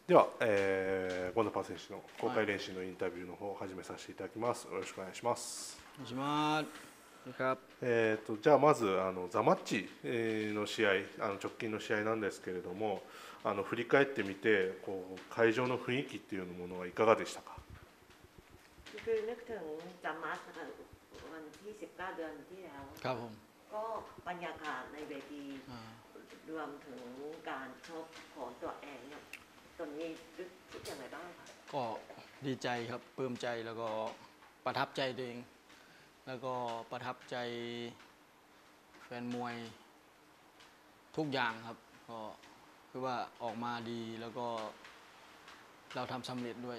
では、ゴンダパー選手の公開練習のインタビューの方を始めさせていただきます。よろしくお願いします。 お願いします。ครับじゃあまずザ・マッチの試合、直近の試合なんですけれども、振り返ってみてこう会場の雰囲気っていうものはいかがでしたか。 คือนึกถึงจำมัสนะคะวันที่19 เดือนที่แล้วครับผมก็บรรยากาศในเวทีรวมถึงการชกของตัวเองเนี่ยตอนนี้รู้สึกยังไงบ้างคะก็ดีใจครับปลื้มใจแล้วก็ประทับใจตัวเองแล้วก็ประทับใจแฟนมวยทุกอย่างครับก็คือว่าออกมาดีแล้วก็เราทำสำเร็จด้วย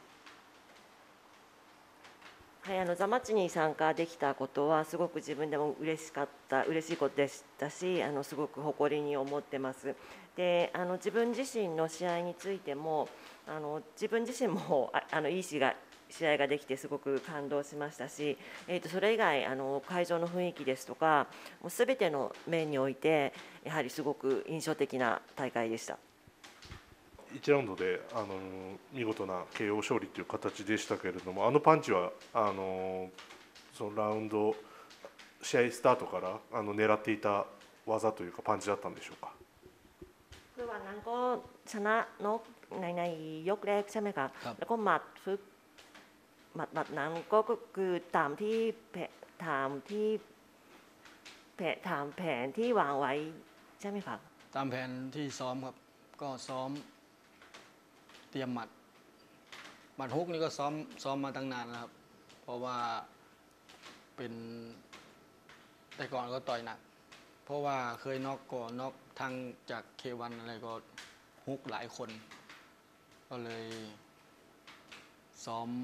はい、ザ・マッチに参加できたことはすごく自分でも嬉しいことでしたし、すごく誇りに思ってます。で、自分自身の試合についても、自分自身もいい試合ができてすごく感動しましたし、それ以外会場の雰囲気ですとか、もうすべての面においてやはりすごく印象的な大会でした。 1ラウンドで見事な KO 勝利という形でしたけれども、パンチはそのラウンド試合スタートから狙っていた技というかパンチだったんでしょうか。 คือวันนั้นก็ชนะนกในยกแรกใช่ไหมคะแล้วก็หมัดฝึกหมัดนั้นก็คือตามที่ถามแผนที่วางไว้ใช่ไหมคะตามแผนที่ซ้อมครับก็ซ้อมเตรียมหมัดฮุกนี่ก็ซ้อมมาตั้งนานแล้วครับเพราะว่าเป็นแต่ก่อนก็ต่อยหนักเพราะว่าเคยน็อกทางจากK1อะไรก็ฮุกหลายคนก็เลยซ้อม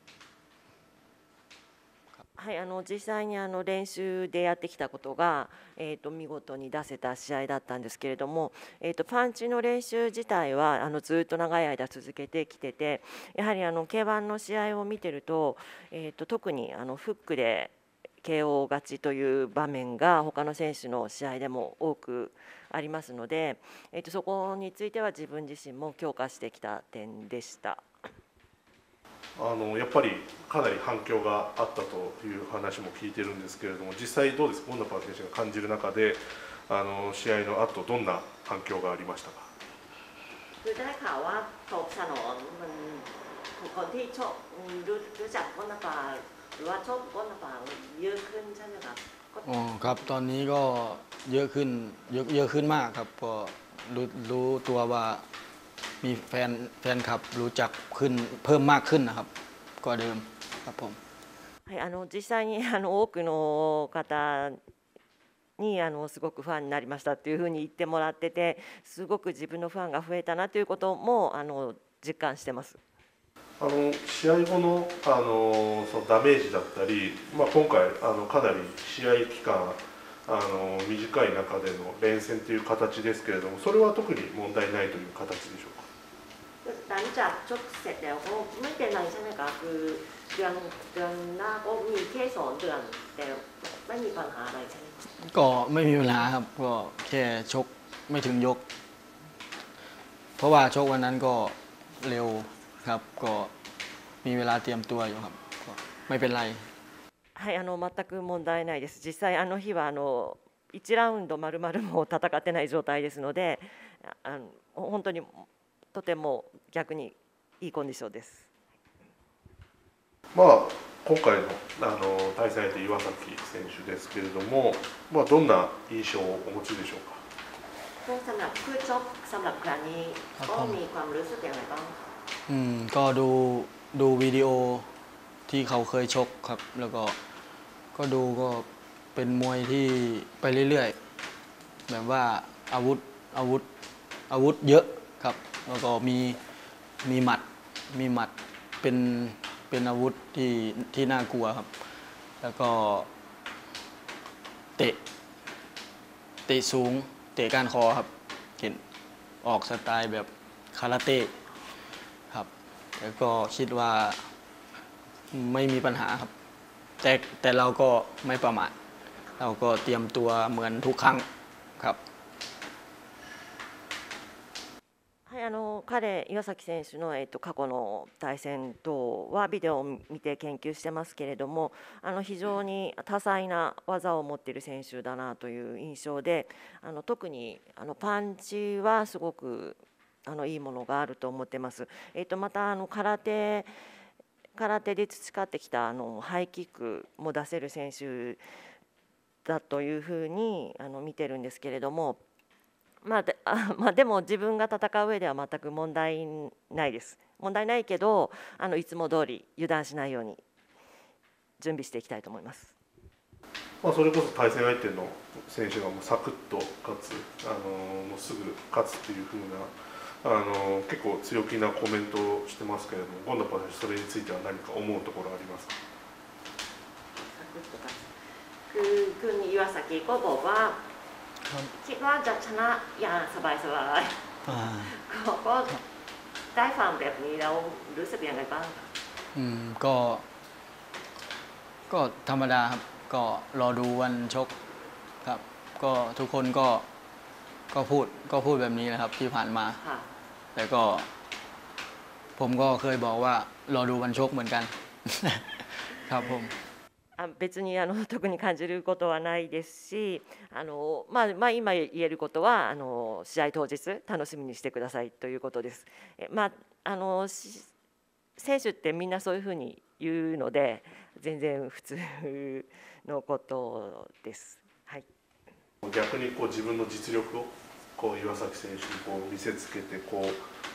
はい、実際に練習でやってきたことが、見事に出せた試合だったんですけれども、パンチの練習自体はずっと長い間続けてきてて、やはりK1の試合を見てると、特にフックで KO 勝ちという場面が他の選手の試合でも多くありますので、そこについては自分自身も強化してきた点でした。 やっぱりかなり反響があったという話も聞いてるんですけれども、実際どうですか、ゴンダパー選手が感じる中で試合の後どんな反響がありましたか。 คือได้ข่าวว่าตบสนองมันคนที่ชกรู้จักก้นปลาหรือว่าชกก้นปลาเยอะขึ้นใช่ไหมครับอ๋อครับตอนนี้ก็เยอะขึ้นมากครับพอรู้ตัวว่ามีแฟนคลับรู้จักขึ้นเพิ่มมากขึ้นนะครับกว่าเดิมครับผมはい、実際に多くの方にすごくファンになりましたっていうふうに言ってもらってて、すごく自分のファンが増えたなということも実感してます。 試合後のそのダメージだったり、今回かなり試合期間短い中での連戦という形ですけれども、それは特に問題ないという形でしょうか。 หลังจากชกเสร็จแล้วก็ไม่เป็นไรใช่ไหมคะคือเดือนหน้าก็มีแค่2 เดือนแต่ไม่มีปัญหาอะไรใช่ไหมก็ไม่มีปัญหาครับก็แค่ชกไม่ถึงยกเพราะว่าชกวันนั้นก็เร็วครับก็มีเวลาเตรียมตัวอยู่ครับก็ไม่เป็นไรはい、全く問題ないです。実際日は1ラウンド丸々も戦ってない状態ですので、本当にとても逆にいいコンディションです。 今回の対戦相手岩崎選手ですけれども、どんな印象をお持ちでしょうか。 สำหรับคู่ชกสำหรับครั้งนี้ก็มีความรู้สึกอย่างไรบ้างก็ดูวิดีโอที่เขาเคยชกครับแล้วก็ดูก็เป็นมวยที่ไปเรื่อยๆแบบว่าอาวุธเยอะครับแล้วก็มีหมัดเป็นอาวุธที่น่ากลัวครับแล้วก็เตะสูงเตะก้านคอครับเห็นออกสไตล์แบบคาราเต้ครับแล้วก็คิดว่าไม่มีปัญหาครับแต่เราก็ไม่ประมาทเราก็เตรียมตัวเหมือนทุกครั้งครับはい、 はい、岩崎選手の、過去の対戦等はビデオを見て研究してますけれども、非常に多彩な技を持っている選手だなという印象で、特にパンチはすごくいいものがあると思ってます。また空手で培ってきたハイキックも出せる選手だというふうに見てるんですけれども。でも自分が戦う上では全く問題ないです。問題ないけどいつも通り油断しないように準備していきたいと思います。 それこそ対戦相手の選手がもうサクッと勝つ、もうすぐ勝つっていう風な結構強気なコメントをしてますけれども、ゴンダパ選手それについては何か思うところありますか？ サクッと勝つคุณ岩崎ก็บอกว่าคิดว่าจะชนะอย่างสบายๆก็ได้ฟังแบบนี้แล้วรู้สึกยังไงบ้างก็ธรรมดาครับก็รอดูวันชกครับก็ทุกคนก็พูดแบบนี้นะครับที่ผ่านมาแต่ก็ผมก็เคยบอกว่ารอดูวันชกเหมือนกันครับผม別に特に感じることはないですし、今言えることは試合当日楽しみにしてくださいということです。選手ってみんなそういうふうに言うので全然普通のことです。はい、 逆に自分の実力を岩崎選手に見せつけて相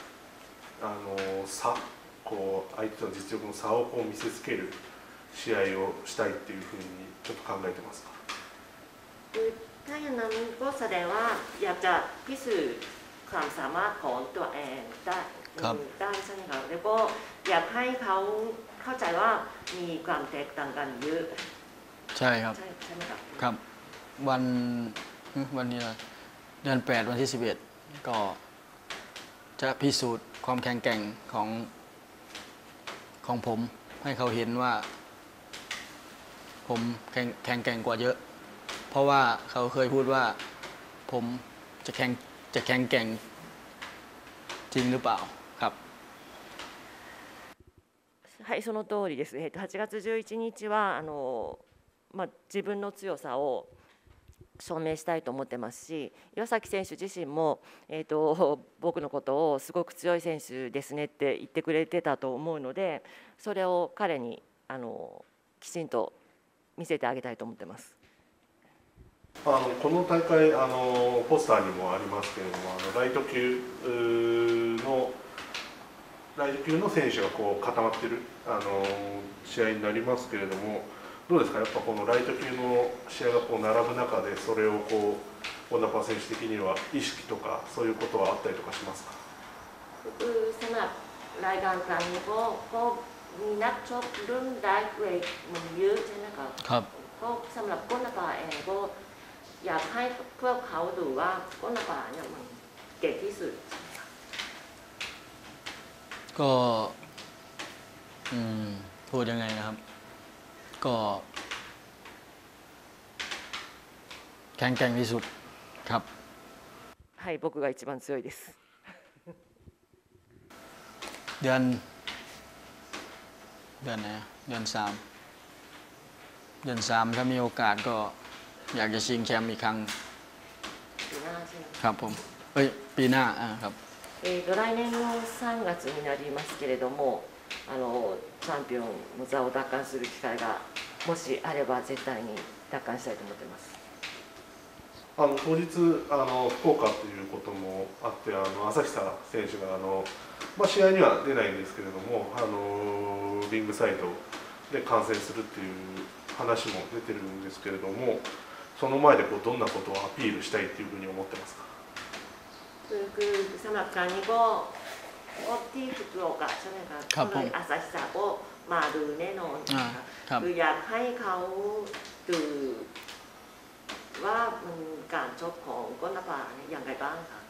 手との実力の差を見せつける試合をしたいっていうふうにちょっと考えてますか？ ถ้าอย่างนั้นก็แสดงว่าอยากจะพิสูจน์ความสามารถของตัวเองได้ใช่ไหมครับแล้วก็อยากให้เขาเข้าใจว่ามีความแตกต่างกันเยอะใช่ครับใช่ไหมครับครับวันนี้เดือน8วันที่11ก็จะพิสูจน์ความแข็งแกร่งของผมให้เขาเห็นว่าผมแข็งแกร่งกว่าเยอะเพราะว่าเขาเคยพูดว่าผมจะแข็งแกร่งจริงหรือเปล่าครับはい、その通りです。8月11日は自分の強さを証明したいと思ってますし、岩崎選手自身も、僕のことをすごく強い選手ですねって言ってくれてたと思うので、それを彼にきちんと見せてあげたいと思ってます。 この大会ポスターにもありますけれどもライト級の選手が固まっている試合になりますけれども、どうですか、やっぱこのライト級の試合が並ぶ中でそれをゴンダパ選手的には意識とかそういうことはあったりとかしますか？ สำหรับรายการครั้งนี้ก็มีนักชกรุ่นไลท์เวทมันเยอะใช่ไหมครับครับก็สำหรับโกนาปาเองก็อยากให้พวกเขาดูว่าโกนาปาเนี่ยมันเก่งที่สุดก็พูดยังไงนะครับก็แข็งแกร่งที่สุดครับはい僕が一番強いですเดือนไหนเดือน3ถ้ามีโอกาสก็อยากจะชิงแชมป์อีกครั้งปีหน้าใช่ไหมครับผมปีหน้าครับ来年の3月になりますけれどもチャンピオンの座を奪還する機会がもしあれば絶対に奪還したいと思ってます。 当日福岡ということもあって朝久選手が試合には出ないんですけれどもリングサイドで観戦するっていう話も出てるんですけれども、その前でどんなことをアピールしたいっていうふうに思ってますか？ คือสำหรับการนี้ก็ที่ฟุกุโอกะใช่ไหมครับก็เลยอาซาฮิซะก็มาดูแน่นอนคืออยากให้เขาดูว่ามันการชกของโกนาปาเนี่ยอย่างไรบ้างคะ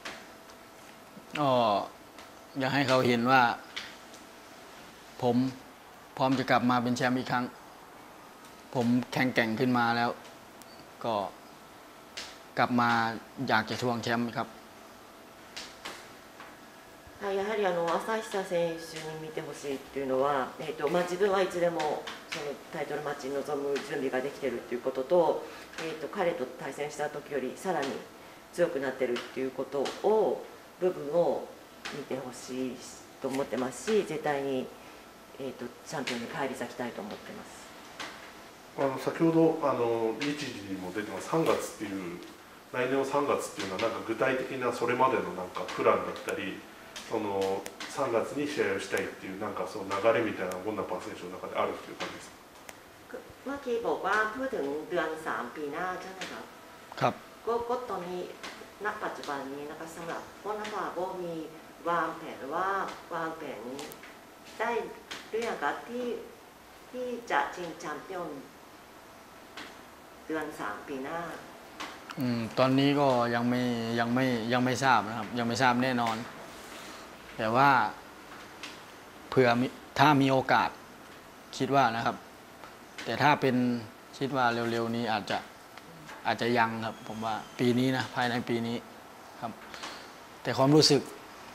อยากให้เขาเห็นว่าผมพร้อมจะกลับมาเป็นแชมป์อีกครั้งผมแข็งแกร่งขึ้นมาแล้วก็กลับมาอยากจะทวงแชมป์ครับはい、やはり朝久選手に見てほしいっていうのは、自分はいつでもそのタイトルマッチに臨む準備ができてるっていうことと、彼と対戦した時よりさらに強くなってるっていうことを部分を見てほしいと思ってますし、絶対に、チャンピオンに返り咲きたいと思ってます。 先ほど日時にも出てます3月っていう来年の3月っていうのはなんか具体的なそれまでのなんかプランだったりその3月に試合をしたいっていうなんかその流れみたいなのがゴンナパー選手の中であるっていう感じですか。 เมื่อกี้บอกว่าพูดถึงเดือน3 ปีหน้าใช่ไหมครับครับก็ตอนนี้ณปัจจุบันนี้นะคะสำหรับโบนัสก็มีวางแผนว่าวางแผนได้หรือยังคะที่จะชิงแชมป์เปี้ยนเดือน3 ปีหน้าตอนนี้ก็ยังไม่ทราบนะครับยังไม่ทราบแน่นอนแต่ว่าเผื่อถ้ามีโอกาสคิดว่านะครับแต่ถ้าเป็นคิดว่าเร็วๆนี้อาจจะยังครับผมว่าปีนี้นะภายในปีนี้ครับแต่ความรู้สึก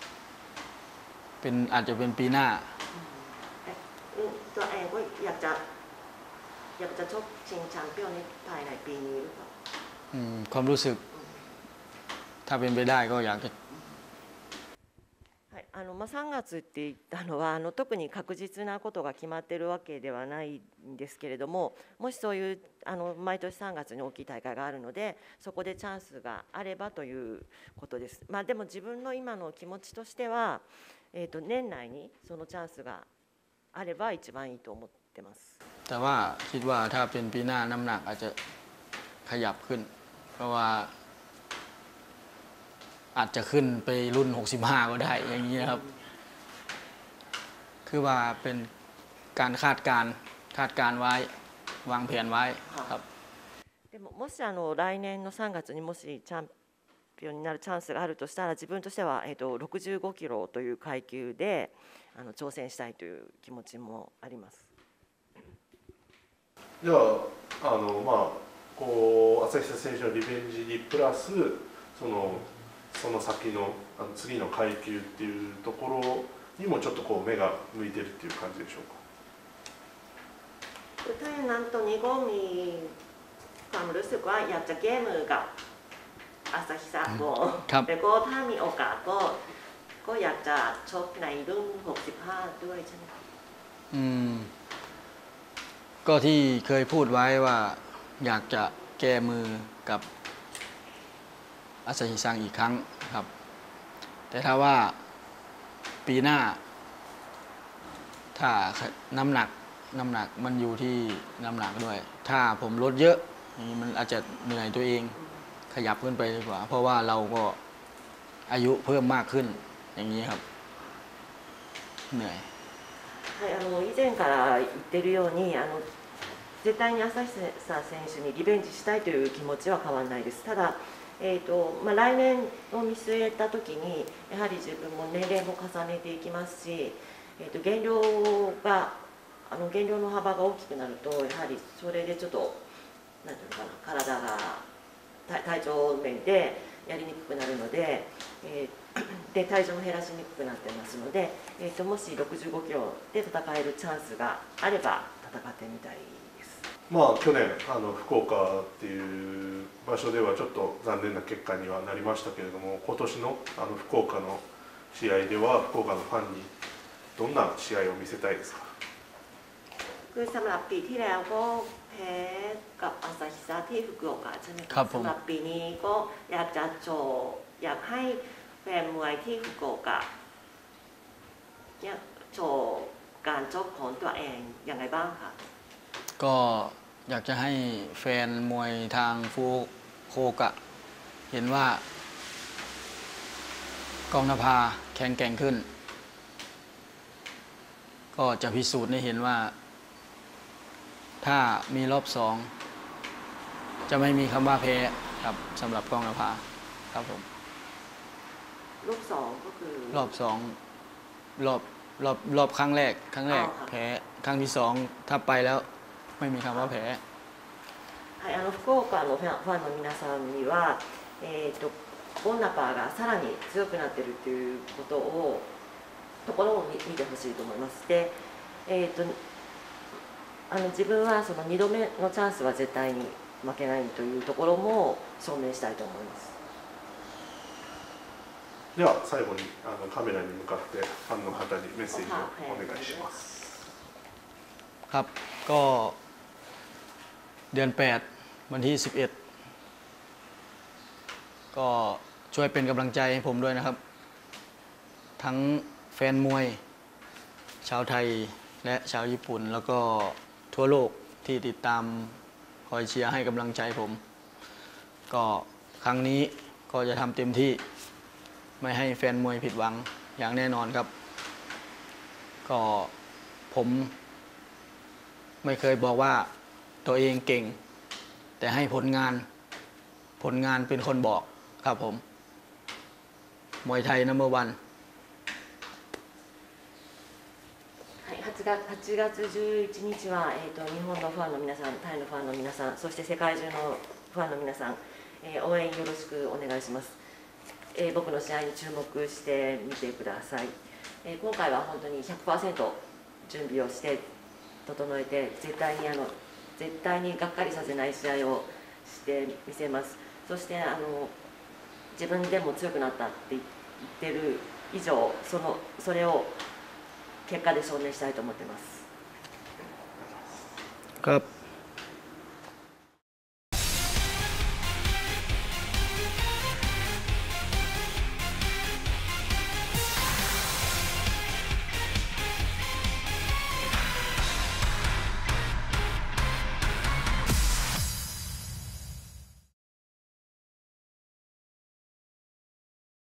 อาจจะเป็นปีหน้าตัวเองก็อยากจะชกชิงแชมป์เปี้ยนในภายในปีนี้หรือเปล่าความรู้สึกถ้าเป็นไปได้ก็อยากจะ 3月って言ったのは特に確実なことが決まっているわけではないんですけれども、もしそういう毎年3月に大きい大会があるのでそこでチャンスがあればということです。でも自分の今の気持ちとしては、年内にそのチャンスがあれば一番いいと思ってます。 แต่ว่าคิดว่าถ้าเป็นปีหน้าน้ำหนักอาจจะขยับขึ้นเพราะว่าอาจจะขึ้นไปรุ่น65ก็ได้อย่างนี้นะครับคือว่าเป็นการคาดการไว้วางแผนไว้ครับでももし来年の3月にもしチャンピオンになるチャンスがあるとしたら自分としては65キロという階級で挑戦したいという気持ちもあります。 じゃあこう朝久選手のリベンジにプラスその先の次の階級っていうところにもちょっとこう目が向いてるっていう感じでしょうか。 ถ้าอย่างนั้นตรงนี้ก็มีความรู้สึกว่าอยากจะแก้มือกับอาซาฮิซะโกแต่ก็ถ้ามีโอกาสก็อยากจะชกในรุ่น65ด้วยใช่ไหมครับก็ที่เคยพูดไว้ว่าอยากจะแก้มือกับอาซาฮิซังอีกครั้งครับแต่ถ้าว่าปีหน้าถ้าน้ำหนักมันอยู่ที่น้ำหนักด้วยถ้าผมลดเยอะมันอาจจะเหนื่อยตัวเองขยับขึ้นไปดีกว่าเพราะว่าเราก็อายุเพิ่มมากขึ้นอย่างนี้ครับเหนื่อย以前から言ってるように絶対に朝久選手にリベンジしたいという気持ちは変わらないです。ただ来年を見据えたときにやはり自分も年齢も重ねていきますし、減量の幅が大きくなるとやはりそれでちょっとなんていうのかな体が体調面でやりにくくなるので、体重も減らしにくくなってますので、もし65キロで戦えるチャンスがあれば戦ってみたい。 去年福岡っていう場所ではちょっと残念な結果にはなりましたけれども今年の福岡の試合では福岡のファンにどんな試合を見せたいですか。 คือสำหรับปีที่แล้วก็แพ้กับอาซาฮิซะที่ฟุกุโอกะใช่ไหมครับสำหรับปีนี้ก็อยากจะอยากให้แฟนมวยที่ฟุกุโอกะโชว์การชกของตัวเองอย่างไรบ้างคะก็อยากจะให้แฟนมวยทางฟุกุโอกะเห็นว่ากองนภาแข็งแกร่งขึ้นก็จะพิสูจน์ให้เห็นว่าถ้ามีรอบ2จะไม่มีคำว่าแพ้ครับสำหรับกองนภาครับผมรอบ2ก็คือรอบ2รอบครั้งแรกแพ้ครั้งที่2ถ้าไปแล้วไม่มีคำว่าแพ้はい、福岡のファンの皆さんには、 ボンナパーがさらに強くなってるっていうところを見てほしいと思います。で、自分はその2度目のチャンスは絶対に負けないというところも証明したいと思います。 では最後にカメラに向かってファンの方にメッセージをお願いします。 ครับก็เดือน8วันที่11ก็ช่วยเป็นกำลังใจให้ผมด้วยนะครับทั้งแฟนมวยชาวไทยและชาวญี่ปุ่นแล้วก็ทั่วโลกที่ติดตามคอยเชียร์ให้กำลังใจผมก็ครั้งนี้ก็จะทำเต็มที่ไม่ให้แฟนมวยผิดหวังอย่างแน่นอนครับก็ผมไม่เคยบอกว่าตัวเองเก่งแต่ให้ผลงานเป็นคนบอกครับผมมวยไทยNo.1 はい、8月11日は、日本のファンの皆さん、タイのファンの皆さん、そして世界中のファンの皆さん、応援よろしくお願いします。僕の試合に注目してみてください。今回は本当に 100% 準備をして整えて絶対にがっかりさせない試合をしてみせます。そして自分でも強くなったって言ってる以上それを結果で証明したいと思っています。 ครับ